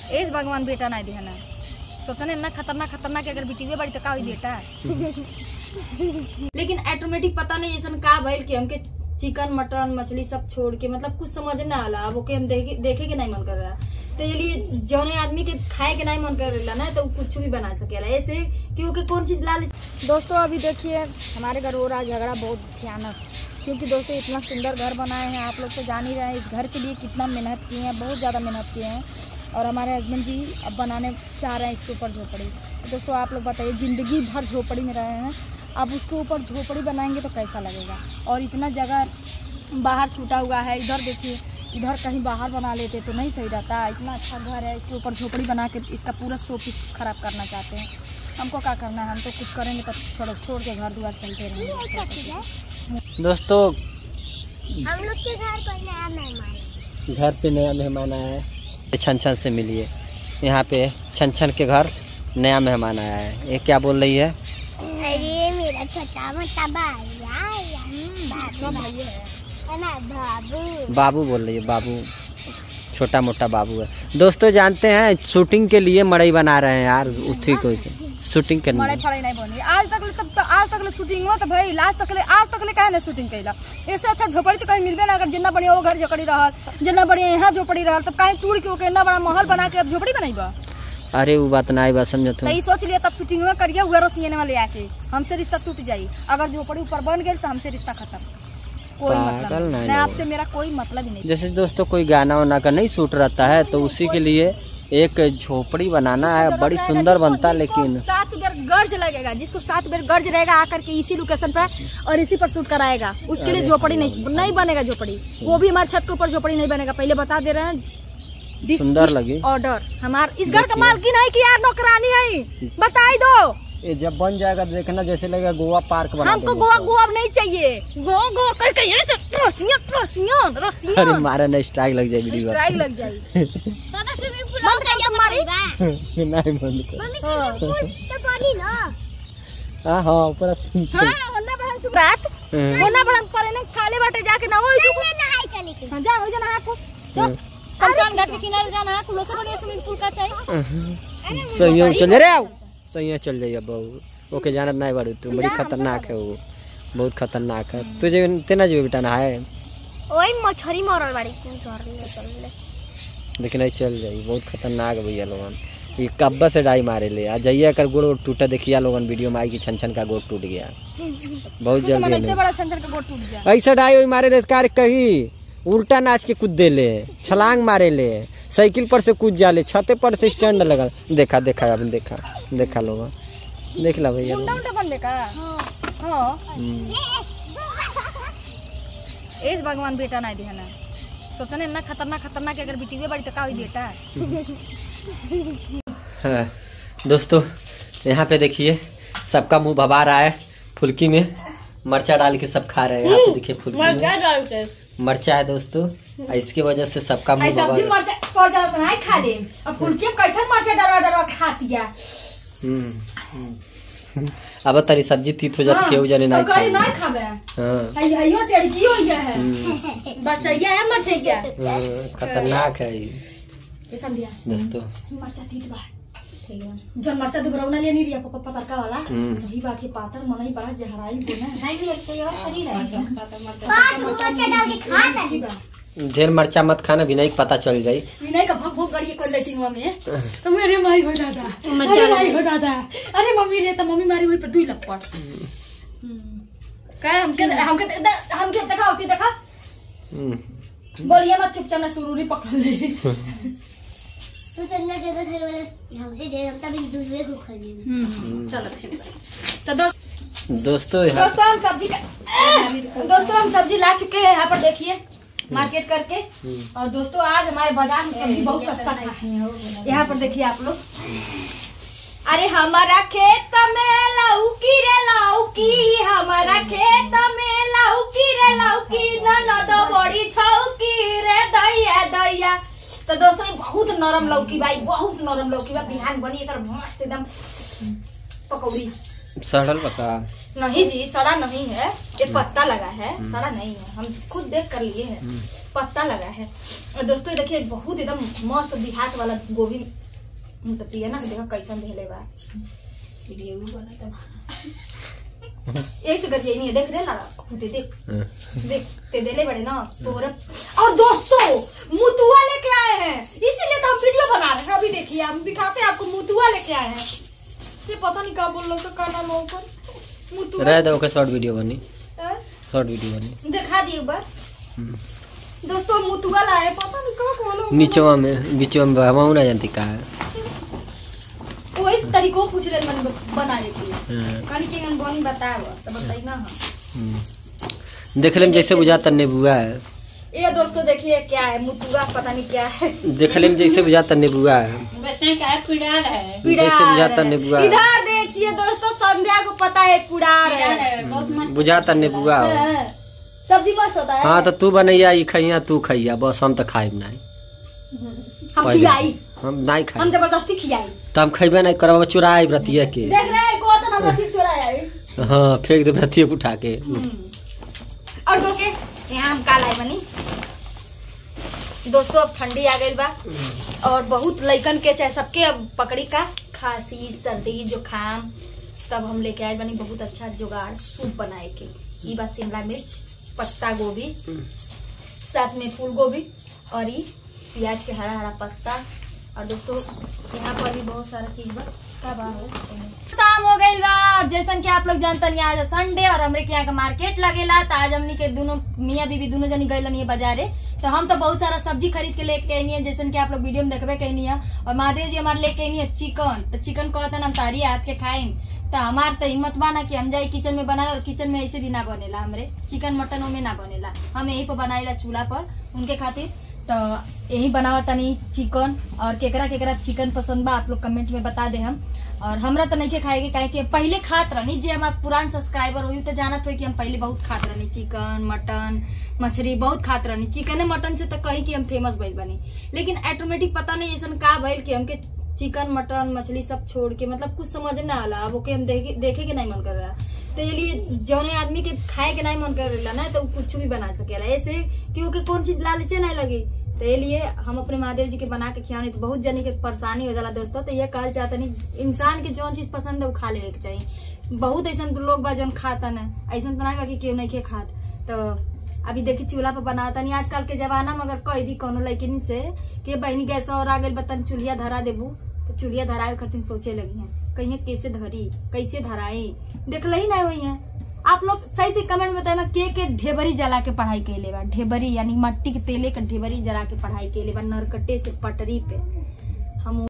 S भगवान बेटा नहीं देना सोचने ना खतरनाक खतरनाक अगर बेटी बड़ी तो का बेटा लेकिन ऑटोमेटिक पता नहीं ऐसा का भइल कि हमके चिकन मटन मछली सब छोड़ के मतलब कुछ समझ ना आला। अब ओके हम देखे के नहीं मन कर रहा तो ये लिए जौने आदमी के खाए के नहीं मन कर रहा ना तो कुछ भी बना सकेला ऐसे कि ओके कौन चीज ला ले। दोस्तों अभी देखिए हमारे घर हो रहा झगड़ा बहुत भयानक, क्योंकि दोस्तों इतना सुंदर घर बनाए हैं, आप लोग तो जान ही रहे हैं इस घर के लिए कितना मेहनत किए हैं, बहुत ज़्यादा मेहनत किए हैं। और हमारे हस्बैंड जी अब बनाने चाह रहे हैं इसके ऊपर झोपड़ी। तो दोस्तों आप लोग बताइए ज़िंदगी भर झोपड़ी में रहे हैं, अब उसके ऊपर झोपड़ी बनाएंगे तो कैसा लगेगा। और इतना जगह बाहर छूटा हुआ है, इधर देखिए इधर कहीं बाहर बना लेते तो नहीं सही रहता। इतना अच्छा घर है, इसके ऊपर झोपड़ी बना के इसका पूरा शोपीस खराब करना चाहते हैं। हमको क्या करना है, हम तो कुछ करेंगे तो छोड़ के घर द्वार चलते रहेंगे। दोस्तों हम लोग के घर पर नया मेहमान, घर पे नया मेहमान आया है, छन छन से मिलिए। यहाँ पे छन छन के घर नया मेहमान आया है। ये क्या बोल रही है? अरे मेरा छोटा मोटा भाई बाबू बाबू बोल रही है, बाबू छोटा मोटा बाबू है। दोस्तों जानते हैं शूटिंग के लिए मड़ई बना रहे हैं यार, उठी कोई शूटिंग करनी मड़ई फड़ई नहीं बनी आज तक शूटिंग हुआ तो भाई लास्ट तक ले काहे ना शूटिंग कैला। इससे अच्छा झोपड़ी तो कहीं मिलबे ना, अगर जितना बढ़िया वो घर झोपड़ी रहल जितना बढ़िया यहाँ झोपड़ी रहल तब कहीं टूर के इतना बड़ा महल बना के अब झोपड़ी बनाईबा। अरे वो बात नहीं बात समझ तो सोच लिया तब शूटिंग में करिए हुआ रोसियने वाले आके हमसे रिश्ता टूट जाये। अगर झोपड़ी ऊपर बन गई तो हमसे रिश्ता खत्म, कोई मतलब नहीं, आपसे मेरा कोई मतलब ही नहीं। जैसे दोस्तों कोई गाना वाना का नहीं शूट रहता है तो उसी के लिए एक झोपड़ी बनाना है, बड़ी सुंदर बनता है। लेकिन 7 बार गर्ज लगेगा, जिसको 7 बार गर्ज रहेगा आकर के इसी लोकेशन पे और इसी पर शूट कराएगा, उसके लिए झोपड़ी नहीं बनेगा। झोपड़ी वो भी हमारे छत के ऊपर झोपड़ी नहीं बनेगा, पहले बता दे रहे हैं। सुंदर लगी ऑर्डर हमारे इस घर का मालकिन है कि यार नौकरानी है, बताई दो। ये जब बन जाएगा देखना जैसे लगेगा गोवा पार्क बना हमको गोवा नहीं चाहिए, गोवा करके अरे मारा ना स्ट्राइक लग जाए, वीडियो स्ट्राइक लग जाए। बाबा स्विमिंग पूल बंद कर मारी नहीं बंद कर। मम्मी स्विमिंग पूल तो पानी ना हां ऊपर हां होना बहन सुरात होना बहन पर ने खाली बाटे जाके ना होई नहाई चली के हां जा हो जा नहा को तो शमशान घाट के किनारे जाना है, खुलो से बढ़िया स्विमिंग पूल का चाहिए। सही चल रे आओ सही चल जाइए बहू ओके जानत नहीं बाड़ू तू, बड़ी खतरनाक है वो, बहुत खतरनाक है। तुझे तेना जो बेटा नहाए ओए मछरी मरल बाड़ी चल ले लेकिन नहीं चल जाई, बहुत खतरनाक है भैया लोगन। ये कब्बा से डाई मारे ले आ जाइए कर गोड़ टूटा देखिए लोगन वीडियो में आई कि छन छन का गोड़ टूट गया बहुत जल्दी। इतने बड़ा छन छन का गोड़ टूट गया, ऐसा डाई हुई मारे कार कहीं उल्टा नाच के कूद दे ले, छलांग मारे ले, साइकिल पर से कूद जा ले, छते पर से स्टैंड लगा। देखा अब देखा लोग देख ला भैया उल्टा बन देखा। हां एस भगवान बेटा नहीं देना सोचने ना खतरनाक खतरनाक अगर बेटी बड़ी तो का बेटा। दोस्तों यहाँ पे देखिए सबका मुंह भभा रहा है, फुल्की में मरचा डाल के सब खा रहे हैं। यहाँ पे देखिए फुल्की में मरचा है दोस्तों, इसकी वजह से सबका मुंह सब्जी मरचा पड़ जाए तो नहीं खा ले, अब फुल्की में कैसे मरचा डरवा खाती है। अब तारी सब्जी तीत हो जाती केहू जाने नहीं खाए नहीं खाबे। हां आइयो टेड़की होई है मरचैया है मरचैया खतरनाक है ये समझिया दोस्तों। मरचा तीत बा ठीक है जन मरचा दुबरौना ले नहीं रिया पतरका वाला सही बात है, पातर मनई बड़ा जहराई बोना नहीं भी अच्छा है शरीर है पांच मरचा डाल के खा ना ढेर मरचा मत खाना, विनय को पता चल जाये। विनय का भग भग करिए कोई लेटिंगवा में तो मेरे माई हो दादा, अरे माई हो दादा, अरे मम्मी रे तो मम्मी मारी हुई पर 2 लाख पर का हमके देखा होती देखा बोलिए मत चुपचाप ना सुरूरी पकड़ ले तू चलना ज्यादा घर वाले हमसे ढेर हम तभी दूसरे को खा लिए। चलो ठीक है तो दोस्तों हम सब्जी ला चुके हैं यहाँ पर देखिए मार्केट करके। और दोस्तों आज हमारे बाजार में सब्जी बहुत सस्ता है, यहाँ पर देखिए आप लोग। अरे हमारा खेत में लौकी रे लौकी, हमारा खेत में लौकी रे लौकी, ननद बड़ी छौकी रे दैया दैया। तो दोस्तों ये बहुत नरम लौकी भाई, बहुत नरम लौकी बा, बिहान बनी एकर मस्त एकदम पकौड़ी सड़ल बता नहीं जी, सड़ा नहीं है, ये पत्ता लगा है, सड़ा नहीं है, हम खुद देख कर लिए हैं, पत्ता लगा है। और दोस्तों देखिए बहुत एकदम मस्त देहात वाला गोभी है ना, देखो कैसन भेले बा, ऐसे करिए नहीं देख रहे ना, देख ते देले बड़े ना तोरे। और दोस्तों मुतुआ लेके आए हैं, इसीलिए तो हम वीडियो बना रहे हैं। अभी देखिए हम दिखाते हैं आपको, मुतुआ लेके आए हैं। ये पता नहीं क्या बोल रहा था, का नाम ऊपर मुतुआ रह दो के शॉर्ट वीडियो बनी, शॉर्ट वीडियो बनी, दिखा दिए एक बार। दोस्तों मुतुआ लाए, पता नहीं क्या बोलो, नीचवा में बीचवा में हम ना जानती का है, वो इस तरीको पूछ रहे मन बना लेती है, कहीं के बनी बताया तो बताई ना। देख ले जैसे बुझाता नींबुआ है। ये दोस्तों देखिए क्या है, मुतुआ पता नहीं क्या है, देख ले जैसे बुझाता नींबुआ है, पिड़ार है, जैसे बुझाता नींबुआ है। इधर देखिए दोस्तों, संध्या को पता है पुड़ार है, बहुत मस्त बुझाता नींबुआ है। सब्जी मस्त होता है। हाँ तो तू बनैया ई खैया तू खैया, बस हम तो खाइब नहीं, हम खियाई, हम नहीं हम खाई, जबरदस्ती खियाई। तो हम खैबे नहीं करब, चुराई व्रतिया के। देख रहे हैं को तो ना बस चुराई। हाँ फेंक दे व्रतिया उठा के। और दोस्तों यहाँ हम का लाई बनी, दोस्तों अब ठंडी आ गई बा और बहुत लइकन के चाहे सबके अब पकड़ी का खांसी सर्दी जुकाम, तब हम लेके आए बनी बहुत अच्छा जुगाड़ सूप बनाए के। ई बा शिमला मिर्च, पत्ता गोभी, साथ में फूल गोभी और ये प्याज के हरा हरा पत्ता। और दोस्तों यहाँ पर भी बहुत सारा चीज बा, का बा शाम हो गई बा। जैसन कि आप लोग जानते हैं आज संडे और हमरे के यहाँ का मार्केट लगेला, तो आज हमनी के दोनों मियाँ बीबी दोनों जनी गई नहीं बाजारे, तो हम तो बहुत सारा सब्जी खरीद के लेके आई है, जैसे कि आप लोग वीडियो में देखबे कहनी है। और महादेव जी हमारे लेके आई है चिकन, तो चिकन कहते हम सारी हाथ के खाएं, तो हमार तो हिम्मत बा ना कि हम जाए किचन में बनाए, और किचन में ऐसे भी ना बनेला, हमरे चिकन मटन में ना बनेला, हम यही पर बनाएला चूल्हा पर उनके खातिर। तो यही बनावा तनी चिकन, और केकरा केकरा चिकन पसंद बा आप लोग कमेंट में बता दे हम। और हमरा तो नहीं के खाएगी, काहे कि पहले खात रहनी, जे हमारे पुरान सब्सक्राइबर हुई तो जानत हुई कि हम पहले बहुत खात रहनी, चिकन मटन मछली बहुत खात रहनी। चिकन मटन से तो कही कि हम फेमस भइल बनी, लेकिन ऑटोमेटिक पता नहीं ऐसा का भइल कि हमके चिकन मटन मछली सब छोड़ के मतलब कुछ समझ ना आला, अब ओके हम देखे के नहीं मन कर रहा। तो ये लिए जौने आदमी के खाए के नहीं मन कर रहा ना, तो कुछ भी बना सकेला ऐसे, क्योंकि कौन चीज लालचे नहीं लगी। तो ये लिए हम अपने महादेव जी के बना के खियानी, तो बहुत जनी के परेशानी हो जाला दोस्तों। तो ये कहल चाहता नहीं, इंसान के जो चीज पसंद है वो खा लेवे के चाहिए। बहुत ऐसा लोग बा जौन खाता ना, ऐसा तो नहीं कि केहू नहीं के खात। तो अभी देखिए चूल्हा पर बनाता नहीं, आजकल के जमाना में अगर कह दी कोनो लड़किन से कि बहनी गैस और आ गई बतन चूल्हा धरा देबू, तो चूल्हा धराए खातिर सोचे लगी है कहीं कैसे धरी कैसे धराई, देख ही नहीं हुई है। आप लोग सही से कमेंट में बताए के ढेबरी जला के पढ़ाई के ले बा, ढेबरी यानी मट्टी के तेले का ढेबरी जला के पढ़ाई के ले बा, नरकटे से पटरी पे हम